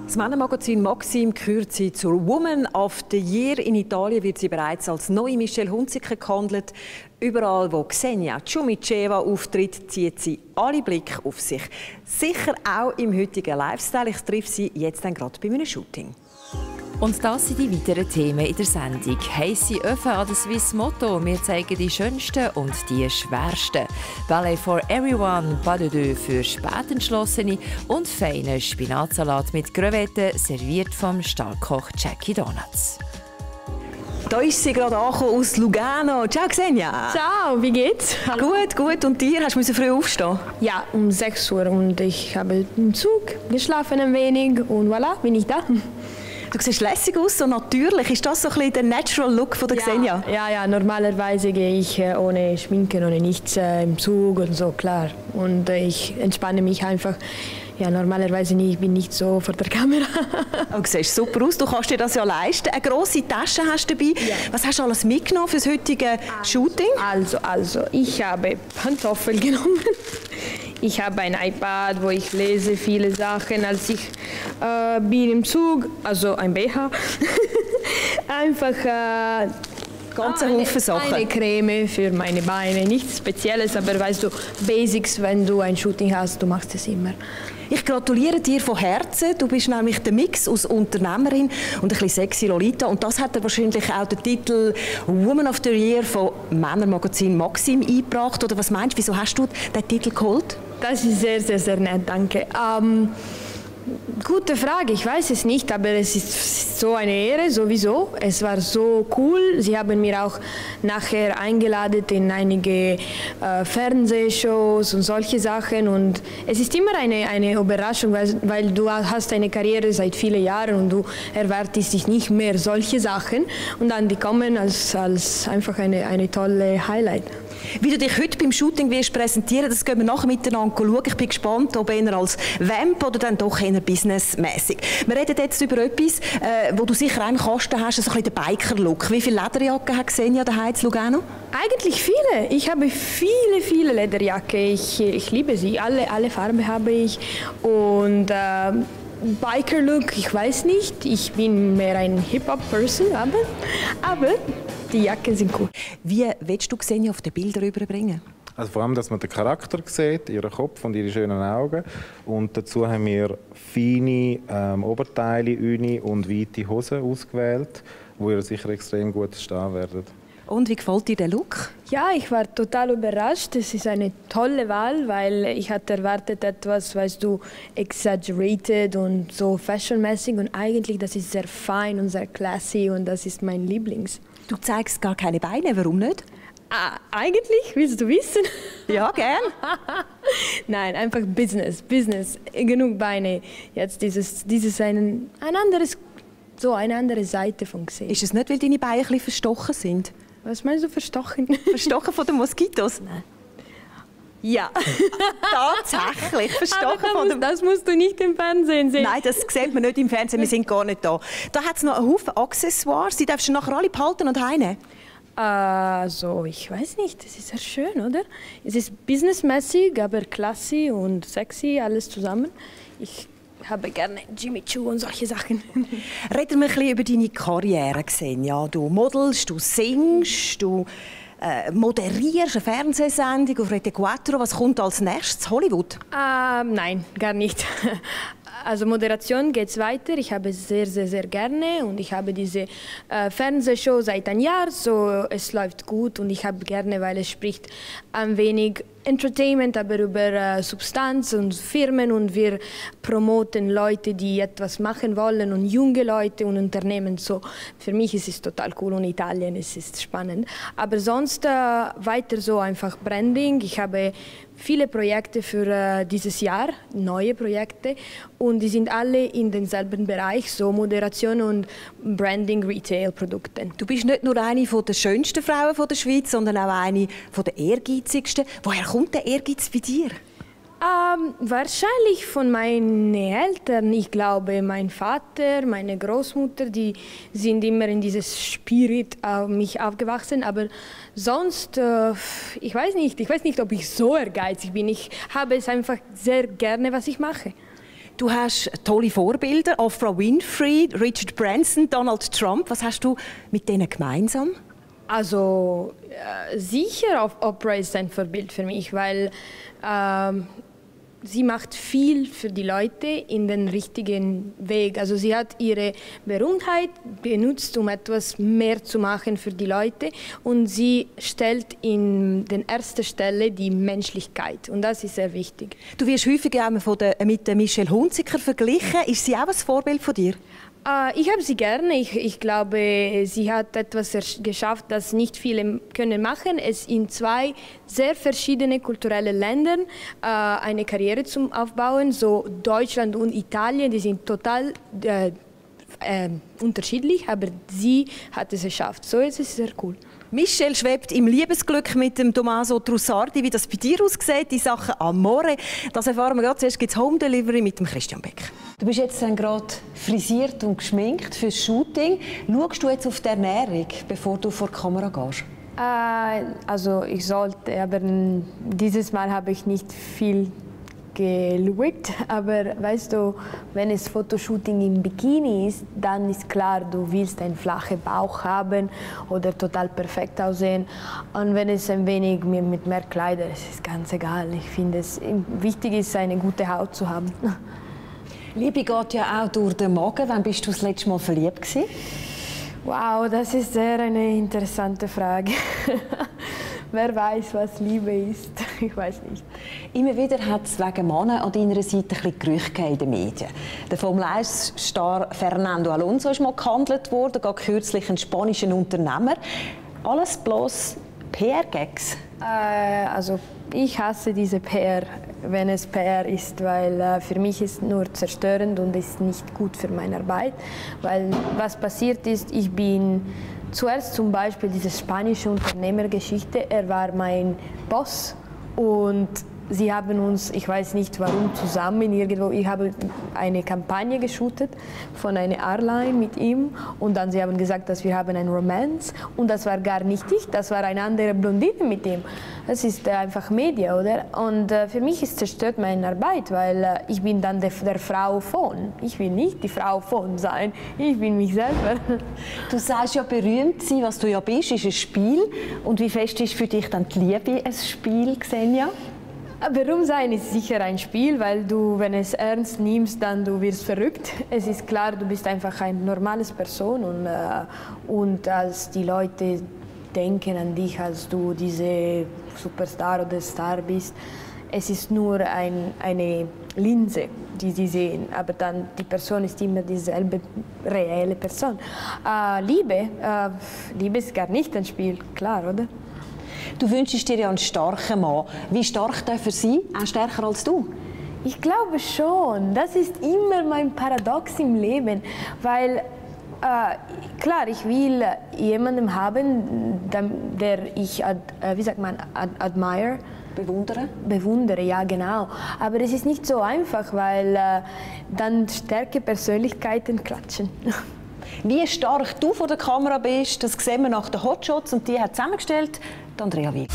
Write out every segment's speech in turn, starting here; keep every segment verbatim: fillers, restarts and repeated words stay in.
Das Männermagazin Maxim gehört sie zur Woman of the Year. In Italien wird sie bereits als neue Michelle Hunziker gehandelt. Überall, wo Xenia Ciumiceva auftritt, zieht sie alle Blicke auf sich. Sicher auch im heutigen Lifestyle. Ich treffe sie jetzt dann gerade bei einem Shooting. Und das sind die weiteren Themen in der Sendung. Heisse Öfen an das Swiss Motto. Wir zeigen die schönsten und die schwersten. Ballet for everyone, pas de deux für Spätentschlossene und feinen Spinatsalat mit Crevetten, serviert vom Starkoch Jackie Donuts. Da ist sie gerade angekommen aus Lugano. Ciao Xenia. Ciao, wie geht's? Hallo. Gut, gut. Und dir? Hast du früh aufstehen? Ja, um sechs Uhr und ich habe im Zug geschlafen ein wenig und voilà, bin ich da. Du siehst lässig aus, so natürlich. Ist das so ein bisschen der Natural Look von der ja, Xenia? Ja, ja, normalerweise gehe ich ohne Schminken, ohne nichts äh, im Zug und so, klar. Und äh, ich entspanne mich einfach. Ja, normalerweise nicht, ich bin nicht so vor der Kamera. Du siehst super aus, du kannst dir das ja leisten. Eine grosse Tasche hast du dabei. Ja. Was hast du alles mitgenommen für das heutige Shooting? Also, also, ich habe Pantoffeln genommen. Ich habe ein iPad, wo ich lese viele Sachen, als ich äh, bin im Zug, also ein B H. Einfach äh, ganze ah, Haufen Sachen. Eine Creme für meine Beine, nichts Spezielles, aber weißt du, Basics, wenn du ein Shooting hast, du machst es immer. Ich gratuliere dir von Herzen. Du bist nämlich der Mix aus Unternehmerin und ein bisschen sexy Lolita. Und das hat dir wahrscheinlich auch den Titel Woman of the Year von Männermagazin Maxim eingebracht. Oder was meinst du, wieso hast du den Titel geholt? Das ist sehr, sehr, sehr nett, danke. Ähm, gute Frage, ich weiß es nicht, aber es ist so eine Ehre, sowieso. Es war so cool. Sie haben mir auch nachher eingeladen in einige äh, Fernsehshows und solche Sachen. Und es ist immer eine, eine Überraschung, weil, weil du hast eine Karriere seit vielen Jahren und du erwartest dich nicht mehr solche Sachen. Und dann die kommen als, als einfach eine, eine tolle Highlight. Wie du dich heute beim Shooting wirst präsentieren, das gehen wir nachher miteinander schauen. Ich bin gespannt, ob eher als Vamp oder dann doch eher businessmäßig. Wir reden jetzt über etwas, äh, wo du sicher einen Kasten hast, so ein bisschen den Biker-Look. Wie viele Lederjacken hat Xenia daheim in Lugano? Eigentlich viele. Ich habe viele, viele Lederjacken. Ich, ich liebe sie. Alle, alle Farben habe ich. Und äh, Biker-Look, ich weiß nicht. Ich bin mehr ein Hip-Hop-Person, aber, aber die Jacken sind cool. Wie willst du Xenia auf den Bildern rüberbringen? Also vor allem, dass man den Charakter sieht, ihren Kopf und ihre schönen Augen. Und dazu haben wir feine ähm, Oberteile, Uni und weite Hosen ausgewählt, die ihr sicher extrem gut stehen werden. Und wie gefällt dir der Look? Ja, ich war total überrascht. Es ist eine tolle Wahl, weil ich hatte erwartet etwas, weißt du, exaggerated und so fashionmäßig. Und eigentlich, das ist sehr fein und sehr classy und das ist mein Lieblings. Du zeigst gar keine Beine, warum nicht? Ah, eigentlich? Willst du wissen? Ja, gern. Nein, einfach Business, Business. Genug Beine. Jetzt dieses, dieses ein, ein anderes, so eine andere Seite von gesehen. Ist es nicht, weil deine Beine ein bisschen verstochen sind? Was meinst du, verstochen? Verstochen von den Moskitos? Nein. Ja, tatsächlich. Verstochen das, von dem... das musst du nicht im Fernsehen sehen. Nein, das sieht man nicht im Fernsehen, wir sind gar nicht da. Da hat es noch einen Haufen Accessoires, die darfst du nachher alle behalten und heimnehmen. Also, ich weiß nicht, es ist sehr schön, oder? Es ist businessmäßig, aber classy und sexy, alles zusammen. Ich habe gerne Jimmy Choo und solche Sachen. Reden wir ein bisschen über deine Karriere, Xenia. Du modelst, du singst, du äh, moderierst eine Fernsehsendung auf Rete Quattro. Was kommt als nächstes? Hollywood? Ähm, nein, gar nicht. Also Moderation geht es weiter. Ich habe es sehr, sehr, sehr gerne und ich habe diese äh, Fernsehshow seit einem Jahr, so es läuft gut und ich habe gerne, weil es spricht ein wenig Entertainment, aber über äh, Substanz und Firmen und wir promoten Leute, die etwas machen wollen und junge Leute und Unternehmen. So, für mich ist es total cool und Italien es ist spannend. Aber sonst äh, weiter so einfach Branding. Ich habe viele Projekte für äh, dieses Jahr, neue Projekte und die sind alle in denselben Bereich, so Moderation und Branding, Retail-Produkten. Du bist nicht nur eine der schönsten Frauen der Schweiz, sondern auch eine der ehrgeizigsten. Woher kommt der Ehrgeiz bei dir? Ähm, wahrscheinlich von meinen Eltern. Ich glaube, mein Vater, meine Großmutter, die sind immer in dieses Spirit auf mich aufgewachsen. Aber sonst, äh, ich weiß nicht. Ich weiß nicht, ob ich so ehrgeizig bin. Ich habe es einfach sehr gerne, was ich mache. Du hast tolle Vorbilder, Oprah Winfrey, Richard Branson, Donald Trump. Was hast du mit denen gemeinsam? Also äh, sicher, Oprah ist ein Vorbild für mich, weil ähm, sie macht viel für die Leute in den richtigen Weg. Also sie hat ihre Berühmtheit benutzt, um etwas mehr zu machen für die Leute, und sie stellt in den ersten Stelle die Menschlichkeit, und das ist sehr wichtig. Du wirst häufig auch von der, mit der Michelle Hunziker verglichen. Ist sie auch ein Vorbild von dir? Ich habe sie gerne. Ich, ich glaube, sie hat etwas geschafft, das nicht viele können machen. Es in zwei sehr verschiedene kulturelle Ländern äh, eine Karriere zum Aufbauen. So Deutschland und Italien, die sind total äh, äh, unterschiedlich, aber sie hat es geschafft. So ist es sehr cool. Michelle schwebt im Liebesglück mit dem Tommaso Trussardi. Wie das bei dir aussieht, die Sachen Amore, das erfahren wir gerade. Zuerst gibt es Home Delivery mit dem Christian Beck. Du bist jetzt dann gerade frisiert und geschminkt fürs Shooting. Schaust du jetzt auf die Ernährung, bevor du vor die Kamera gehst? Äh, also ich sollte, aber dieses Mal habe ich nicht viel geschaut. Aber weißt du, wenn es Fotoshooting im Bikini ist, dann ist klar, du willst einen flachen Bauch haben oder total perfekt aussehen. Und wenn es ein wenig mit mehr Kleider ist, ist ganz egal. Ich finde, es wichtig ist, eine gute Haut zu haben. Liebe geht ja auch durch den Magen. Wann bist du das letzte Mal verliebt gewesen? Wow, das ist sehr eine interessante Frage. Wer weiß, was Liebe ist? Ich weiß nicht. Immer wieder hat es wegen Männern an deiner Seite ein bisschen Gerüchte in den Medien. Der Formel eins Star Fernando Alonso ist mal gehandelt worden, gerade kürzlich ein spanischer Unternehmer. Alles bloß P R-Gags? Äh, also ich hasse diese P R, wenn es P R ist, weil äh, für mich ist nur zerstörend und ist nicht gut für meine Arbeit. Weil was passiert ist, ich bin zuerst zum Beispiel diese spanische Unternehmergeschichte. Er war mein Boss und sie haben uns, ich weiß nicht warum, zusammen irgendwo, ich habe eine Kampagne geshootet von einer Airline mit ihm und dann sie haben gesagt, dass wir haben ein Romance und das war gar nicht ich, das war eine andere Blondine mit ihm. Das ist äh, einfach Media, oder? Und äh, für mich ist zerstört meine Arbeit, weil äh, ich bin dann der, der Frau von. Ich will nicht die Frau von sein, ich bin mich selber. Du sagst ja, berühmt sein, was du ja bist, ist ein Spiel. Und wie fest ist für dich dann die Liebe ein Spiel, Xenia? Berühmt sein ist sicher ein Spiel, weil du, wenn es ernst nimmst, dann du wirst verrückt. Es ist klar, du bist einfach eine normale Person und, äh, und als die Leute denken an dich, als du diese Superstar oder Star bist, es ist nur ein, eine Linse, die sie sehen, aber dann die Person ist immer dieselbe reelle Person. Äh, Liebe, äh, Liebe ist gar nicht ein Spiel, klar, oder? Du wünschst dir ja einen starken Mann. Wie stark darf er sein? Auch stärker als du? Ich glaube schon. Das ist immer mein Paradox im Leben. Weil, äh, klar, ich will jemanden haben, der ich, ad, wie sagt man, ad, admire. Bewundere? Bewundere, ja, genau. Aber es ist nicht so einfach, weil äh, dann starke Persönlichkeiten klatschen. Wie stark du vor der Kamera bist, das sehen wir nach den Hotshots und die hat zusammengestellt Andrea Wil.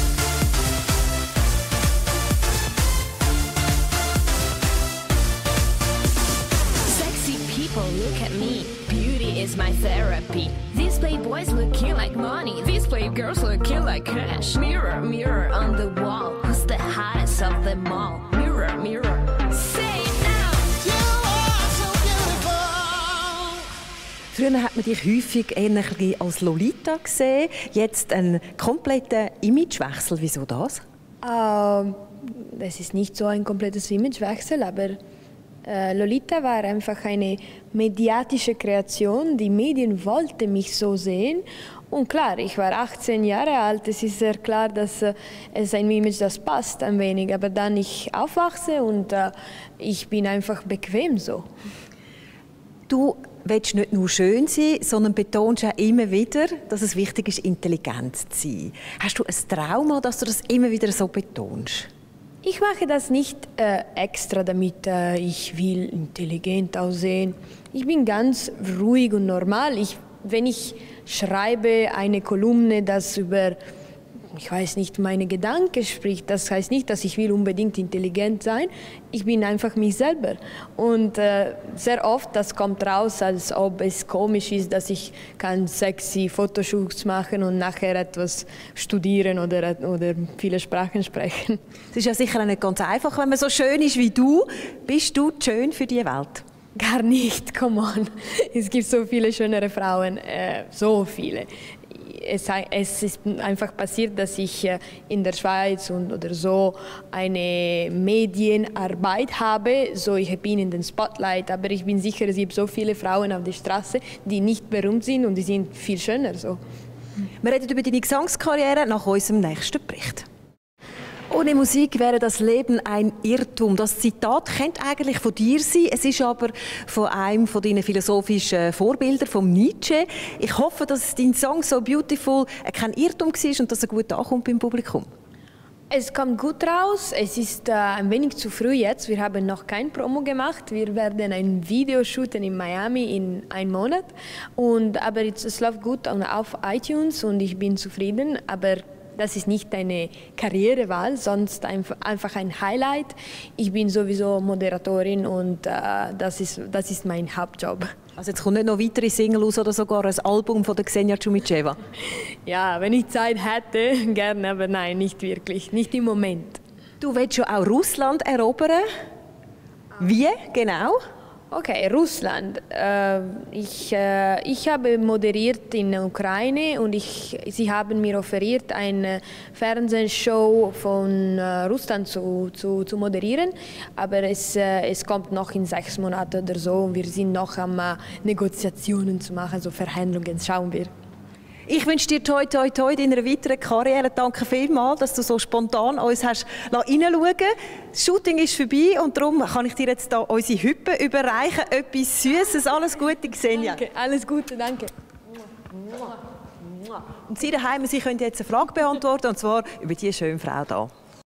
Sexy people, look at me. Beauty is my therapy. These playboys looking like money. These playgirls looking like cash. Mirror, mirror on the wall. Who's the hottest of them all? Mirror, mirror. Say Früher hat man dich häufig eher als Lolita gesehen. Jetzt ein kompletter Imagewechsel. Wieso das? Ähm, das ist nicht so ein komplettes Imagewechsel, aber äh, Lolita war einfach eine mediatische Kreation. Die Medien wollten mich so sehen. Und klar, ich war achtzehn Jahre alt. Es ist sehr klar, dass äh, es ein Image, das passt ein wenig. Aber dann ich aufwachse und äh, ich bin einfach bequem so. Du willst nicht nur schön sein, sondern betonst auch immer wieder, dass es wichtig ist, intelligent zu sein. Hast du ein Trauma, dass du das immer wieder so betonst? Ich mache das nicht äh, extra, damit äh, ich will intelligent aussehen. Ich bin ganz ruhig und normal. Ich, wenn ich schreibe eine Kolumne, das über ich weiß nicht, meine Gedanken spricht. Das heißt nicht, dass ich will unbedingt intelligent sein. Ich bin einfach mich selber. Und äh, sehr oft, das kommt raus, als ob es komisch ist, dass ich kann sexy Fotoshoots machen und nachher etwas studieren oder, oder viele Sprachen sprechen. Es ist ja sicher auch nicht ganz einfach, wenn man so schön ist wie du. Bist du schön für die Welt? Gar nicht, come on. Es gibt so viele schönere Frauen, äh, so viele. Es, es ist einfach passiert, dass ich in der Schweiz und, oder so eine Medienarbeit habe. So, ich bin in den Spotlight, aber ich bin sicher, es gibt so viele Frauen auf der Straße, die nicht berühmt sind und die sind viel schöner. So. Wir reden über deine Gesangskarriere nach unserem nächsten Bericht. Ohne Musik wäre das Leben ein Irrtum. Das Zitat könnte eigentlich von dir sein. Es ist aber von einem von deinen philosophischen Vorbildern, von Nietzsche. Ich hoffe, dass dein Song «So Beautiful» kein Irrtum war und dass er gut ankommt beim Publikum. Es kommt gut raus. Es ist äh, ein wenig zu früh jetzt. Wir haben noch kein Promo gemacht. Wir werden ein Video shooten in Miami in einem Monat. Und, aber es, es läuft gut auf iTunes und ich bin zufrieden. Aber das ist nicht eine Karrierewahl, sonst einfach ein Highlight. Ich bin sowieso Moderatorin und äh, das, ist, das ist mein Hauptjob. Also jetzt kommt nicht noch weitere Single aus oder sogar ein Album von der Ksenia Chumicheva? Ja, wenn ich Zeit hätte, gerne, aber nein, nicht wirklich, nicht im Moment. Du willst ja auch Russland erobern. Wie genau? Okay, Russland. Äh, ich, äh, ich habe moderiert in der Ukraine und ich, sie haben mir offeriert, eine Fernsehshow von äh, Russland zu, zu, zu moderieren. Aber es, äh, es kommt noch in sechs Monaten oder so und wir sind noch am äh, Negoziationen zu machen, so Verhandlungen, schauen wir. Ich wünsche dir toi toi toi in deiner weiteren Karriere. Danke vielmals, dass du so spontan uns hast reinschauen. Das Shooting ist vorbei und darum kann ich dir jetzt da unsere Hüppe überreichen. Etwas Süßes. Alles Gute, Ksenia. Danke, alles Gute, danke. Und Sie daheim, Sie können jetzt eine Frage beantworten, und zwar über diese schöne Frau hier.